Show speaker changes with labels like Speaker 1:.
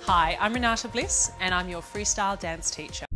Speaker 1: Hi, I'm Renata Bliss and I'm your freestyle dance teacher.